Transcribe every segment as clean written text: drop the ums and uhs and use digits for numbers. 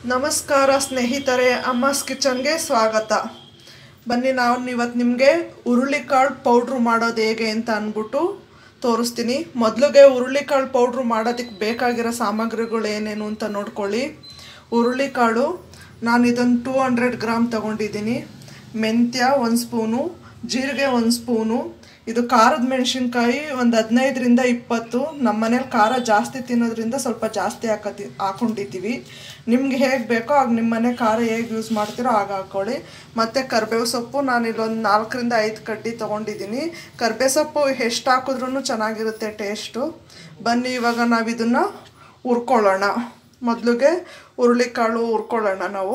ನಮಸ್ಕಾರ ಸ್ನೇಹಿತರೆ, ಅಮ್ಮಸ್ ಕಿಚನ್ಗೆ ಸ್ವಾಗತ. ಬನ್ನಿ ನಾನು ಇವತ್ತು ನಿಮಗೆ ಹುರುಳಿಕಾಳು ಪೌಡ್ರು ಮಾಡೋದು ಹೇಗೆ ಅಂತ ಅಂದ್ಬಿಟ್ಟು ತೋರಿಸ್ತೀನಿ. ಮೊದಲಿಗೆ ಹುರುಳಿಕಾಳು ಪೌಡ್ರು ಮಾಡೋದಕ್ಕೆ ಬೇಕಾಗಿರೋ ಸಾಮಗ್ರಿಗಳು ಏನೇನು ಅಂತ ನೋಡ್ಕೊಳ್ಳಿ. ಹುರುಳಿಕಾಳು ನಾನು ಇದನ್ನು 200 ಗ್ರಾಮ್ ತೊಗೊಂಡಿದ್ದೀನಿ. ಮೆಂತ್ಯ 1 ಸ್ಪೂನು, ಜೀರಿಗೆ 1 ಸ್ಪೂನು. ಇದು ಖಾರದ ಮೆಣಸಿನ್ಕಾಯಿ ಒಂದು 15ರಿಂದ 20. ನಮ್ಮ ಮನೇಲಿ ಖಾರ ಜಾಸ್ತಿ ತಿನ್ನೋದ್ರಿಂದ ಸ್ವಲ್ಪ ಜಾಸ್ತಿ ಹಾಕೊಂಡಿದ್ದೀವಿ. ನಿಮ್ಗೆ ಹೇಗೆ ಬೇಕೋ ಆಗ ನಿಮ್ಮ ಮನೆ ಖಾರ ಹೇಗೆ ಯೂಸ್ ಮಾಡ್ತೀರೋ ಆಗ ಹಾಕ್ಕೊಳ್ಳಿ. ಮತ್ತು ಕರಿಬೇವು ಸೊಪ್ಪು ನಾನು ಇಲ್ಲೊಂದು 4ರಿಂದ 5 ಕಡ್ಡಿ ತೊಗೊಂಡಿದ್ದೀನಿ. ಕರಿಬೇವು ಸೊಪ್ಪು ಎಷ್ಟು ಹಾಕಿದ್ರೂ ಚೆನ್ನಾಗಿರುತ್ತೆ ಟೇಸ್ಟು. ಬನ್ನಿ ಇವಾಗ ನಾವು ಇದನ್ನು ಹುರ್ಕೊಳ್ಳೋಣ. ಮೊದಲಿಗೆ ಹುರುಳಿಕಾಳು ಹುರ್ಕೊಳ್ಳೋಣ. ನಾವು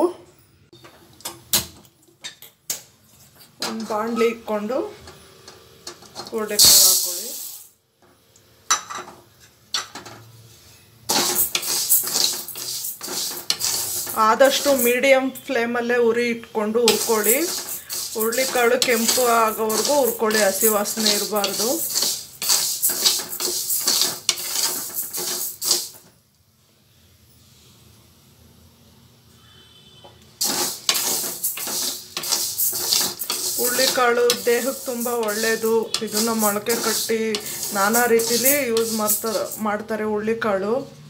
ಒಂದು ಬಾಣಲಿ ಇಟ್ಕೊಂಡು ಹುರುಳಿಕಾಳು ಹಾಕ್ಕೊಳ್ಳಿ. ಆದಷ್ಟು ಮೀಡಿಯಮ್ ಫ್ಲೇಮಲ್ಲೇ ಉರಿ ಇಟ್ಕೊಂಡು ಹುರ್ಕೊಳ್ಳಿ. ಹುರುಳಿಕಾಳು ಕೆಂಪು ಆಗೋವರೆಗೂ ಹುರ್ಕೊಳ್ಳಿ, ಹಸಿ ವಾಸನೆ ಇರಬಾರ್ದು. ಹುರುಳಿಕಾಳು ದೇಹಕ್ಕೆ ತುಂಬ ಒಳ್ಳೆಯದು. ಇದನ್ನು ಮೊಳಕೆ ಕಟ್ಟಿ ನಾನಾ ರೀತಿಲಿ ಯೂಸ್ ಮಾಡ್ತಾರೆ ಹುರುಳಿಕಾಳು.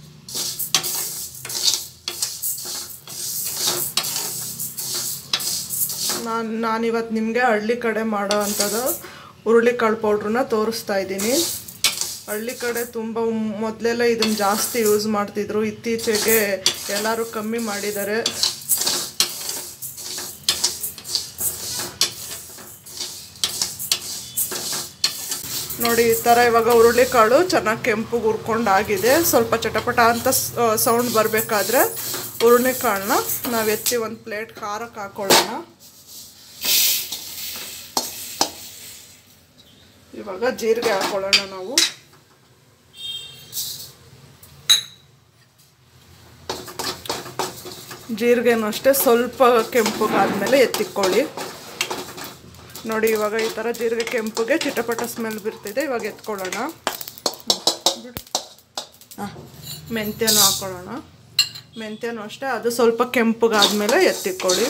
ನಾನಿವತ್ತು ನಿಮಗೆ ಹಳ್ಳಿ ಕಡೆ ಮಾಡೋ ಅಂಥದ್ದು ಹುರುಳಿಕಾಳು ಪೌಡ್ರನ್ನ ತೋರಿಸ್ತಾ ಇದ್ದೀನಿ. ಹಳ್ಳಿ ಕಡೆ ತುಂಬ ಮೊದಲೆಲ್ಲ ಇದನ್ನು ಜಾಸ್ತಿ ಯೂಸ್ ಮಾಡ್ತಿದ್ರು, ಇತ್ತೀಚೆಗೆ ಎಲ್ಲರೂ ಕಮ್ಮಿ ಮಾಡಿದ್ದಾರೆ. ನೋಡಿ ಈ ಥರ ಇವಾಗ ಹುರುಳಿಕಾಳು ಚೆನ್ನಾಗಿ ಕೆಂಪುಗೆ ಹುರ್ಕೊಂಡಾಗಿದೆ. ಸ್ವಲ್ಪ ಚಟಪಟ ಅಂತ ಸೌಂಡ್ ಬರಬೇಕಾದ್ರೆ ಹುರುಳಿಕಾಳನ್ನ ನಾವು ಎತ್ತಿ ಒಂದು ಪ್ಲೇಟ್ ಖಾರಕ್ಕೆ ಹಾಕ್ಕೊಳ್ಳೋಣ. ಇವಾಗ ಜೀರಿಗೆ ಹಾಕ್ಕೊಳ್ಳೋಣ ನಾವು. ಜೀರಿಗೆನೂ ಅಷ್ಟೇ ಸ್ವಲ್ಪ ಕೆಂಪುಗಾದ್ಮೇಲೆ ಎತ್ತಿಕ್ಕೊಳ್ಳಿ. ನೋಡಿ ಇವಾಗ ಈ ಥರ ಜೀರಿಗೆ ಕೆಂಪುಗೆ ಚಿಟಪಟ ಸ್ಮೆಲ್ ಬರ್ತಿದೆ. ಇವಾಗ ಎತ್ಕೊಳ್ಳೋಣ. ಮೆಂತ್ಯನೂ ಹಾಕ್ಕೊಳ್ಳೋಣ. ಮೆಂತ್ಯನೂ ಅಷ್ಟೇ, ಅದು ಸ್ವಲ್ಪ ಕೆಂಪುಗಾದ್ಮೇಲೆ ಎತ್ತಿಕ್ಕೊಳ್ಳಿ.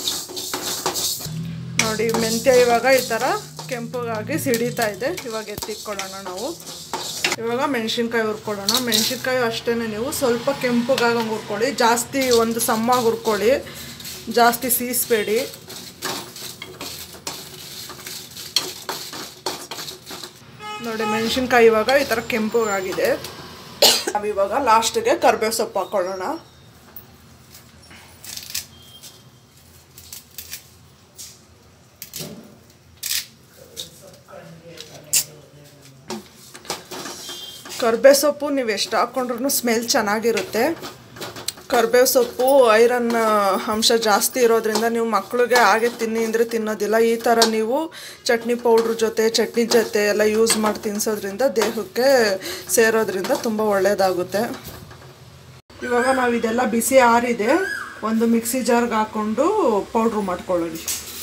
ನೋಡಿ ಮೆಂತ್ಯ ಇವಾಗ ಈ ಥರ ಕೆಂಪುಗಾಗಿ ಸಿಡಿತಾ ಇದೆ. ಇವಾಗ ಎತ್ತಿಕ್ಕೊಳ್ಳೋಣ ನಾವು. ಇವಾಗ ಮೆಣಸಿನ್ಕಾಯಿ ಹುರ್ಕೊಳ್ಳೋಣ. ಮೆಣಸಿನ್ಕಾಯಿ ಅಷ್ಟೇ ನೀವು ಸ್ವಲ್ಪ ಕೆಂಪುಗಾಗಿ ಹುರ್ಕೊಳ್ಳಿ. ಜಾಸ್ತಿ ಒಂದು ಸಮ್ಮಾಗಿ ಹುರ್ಕೊಳ್ಳಿ, ಜಾಸ್ತಿ ಸೀಸ್ಬೇಡಿ. ನೋಡಿ ಮೆಣಸಿನ್ಕಾಯಿ ಇವಾಗ ಈ ಥರ ಕೆಂಪುಗಾಗಿದೆ. ನಾವಿವಾಗ ಲಾಸ್ಟಿಗೆ ಕರಿಬೇವು ಸೊಪ್ಪು ಹಾಕ್ಕೊಳ್ಳೋಣ. ಕರಿಬೇವು ಸೊಪ್ಪು ನೀವು ಎಷ್ಟು ಹಾಕ್ಕೊಂಡ್ರೂ ಸ್ಮೆಲ್ ಚೆನ್ನಾಗಿರುತ್ತೆ. ಕರಿಬೇವು ಸೊಪ್ಪು ಐರನ್ ಅಂಶ ಜಾಸ್ತಿ ಇರೋದ್ರಿಂದ ನೀವು ಮಕ್ಕಳಿಗೆ ಹಾಗೆ ತಿನ್ನಿ ಅಂದರೆ ತಿನ್ನೋದಿಲ್ಲ. ಈ ಥರ ನೀವು ಚಟ್ನಿ ಪೌಡ್ರ್ ಜೊತೆ ಚಟ್ನಿ ಜೊತೆ ಎಲ್ಲ ಯೂಸ್ ಮಾಡಿ ತಿನ್ನಿಸೋದ್ರಿಂದ ದೇಹಕ್ಕೆ ಸೇರೋದ್ರಿಂದ ತುಂಬ ಒಳ್ಳೆಯದಾಗುತ್ತೆ. ಇವಾಗ ನಾವು ಇದೆಲ್ಲ ಬಿಸಿ ಆರಿದೆ, ಒಂದು ಮಿಕ್ಸಿ ಜಾರ್ಗೆ ಹಾಕ್ಕೊಂಡು ಪೌಡ್ರು ಮಾಡ್ಕೊಳ್ಳೋಣ.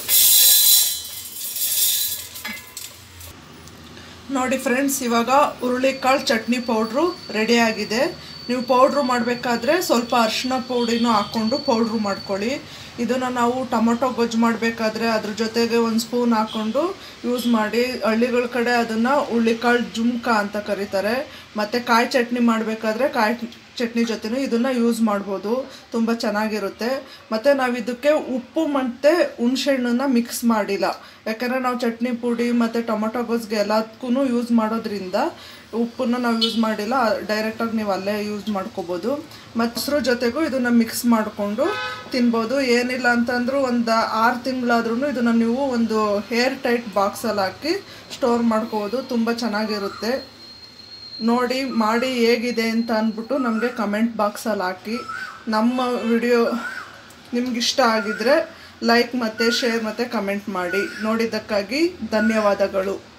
ನೋಡಿ ಫ್ರೆಂಡ್ಸ್, ಇವಾಗ ಹುರುಳಿಕಾಳು ಚಟ್ನಿ ಪೌಡ್ರು ರೆಡಿಯಾಗಿದೆ. ನೀವು ಪೌಡ್ರು ಮಾಡಬೇಕಾದ್ರೆ ಸ್ವಲ್ಪ ಅರಿಶಿನ ಪುಡಿನೂ ಹಾಕ್ಕೊಂಡು ಪೌಡ್ರು ಮಾಡ್ಕೊಳ್ಳಿ. ಇದನ್ನು ನಾವು ಟೊಮೊಟೊ ಗೊಜ್ಜು ಮಾಡಬೇಕಾದ್ರೆ ಅದ್ರ ಜೊತೆಗೆ 1 ಸ್ಪೂನ್ ಹಾಕ್ಕೊಂಡು ಯೂಸ್ ಮಾಡಿ. ಹಳ್ಳಿಗಳ ಕಡೆ ಅದನ್ನು ಹುರುಳಿಕಾಳು ಜುಮ್ಕ ಅಂತ ಕರೀತಾರೆ. ಮತ್ತು ಕಾಯಿ ಚಟ್ನಿ ಮಾಡಬೇಕಾದ್ರೆ ಕಾಯಿ ಚಟ್ನಿ ಜೊತೆನೂ ಇದನ್ನು ಯೂಸ್ ಮಾಡ್ಬೋದು, ತುಂಬ ಚೆನ್ನಾಗಿರುತ್ತೆ. ಮತ್ತು ನಾವು ಇದಕ್ಕೆ ಉಪ್ಪು ಮತ್ತು ಹುಣಸೆಹಣ್ಣನ್ನು ಮಿಕ್ಸ್ ಮಾಡಿಲ್ಲ, ಯಾಕಂದರೆ ನಾವು ಚಟ್ನಿ ಪುಡಿ ಮತ್ತು ಟೊಮೊಟೊ ಗೊಜ್ಜಿಗೆ ಎಲ್ಲದಕ್ಕೂ ಯೂಸ್ ಮಾಡೋದ್ರಿಂದ ಉಪ್ಪನ್ನು ನಾವು ಯೂಸ್ ಮಾಡಿಲ್ಲ. ಡೈರೆಕ್ಟಾಗಿ ನೀವು ಅಲ್ಲೇ ಯೂಸ್ ಮಾಡ್ಕೋಬೋದು. ಮತ್ತು ಮೊಸರು ಜೊತೆಗೂ ಇದನ್ನು ಮಿಕ್ಸ್ ಮಾಡಿಕೊಂಡು ತಿನ್ಬೋದು. ಏನಿಲ್ಲ ಅಂತಂದ್ರೂ ಒಂದು 6 ತಿಂಗಳಾದ್ರೂ ಇದನ್ನು ನೀವು ಒಂದು ಏರ್ ಟೈಟ್ ಬಾಕ್ಸಲ್ಲಿ ಹಾಕಿ ಸ್ಟೋರ್ ಮಾಡ್ಕೋಬೋದು, ತುಂಬ ಚೆನ್ನಾಗಿರುತ್ತೆ. ನೋಡಿ ಮಾಡಿ ಹೇಗಿದೆ ಅಂತ ಅಂದ್ಬಿಟ್ಟು ನಮಗೆ ಕಮೆಂಟ್ ಬಾಕ್ಸಲ್ಲಿ ಹಾಕಿ. ನಮ್ಮ ವಿಡಿಯೋ ನಿಮಗಿಷ್ಟ ಆಗಿದ್ದರೆ ಲೈಕ್ ಮತ್ತು ಶೇರ್ ಮತ್ತು ಕಮೆಂಟ್ ಮಾಡಿ. ನೋಡಿದ್ದಕ್ಕಾಗಿ ಧನ್ಯವಾದಗಳು.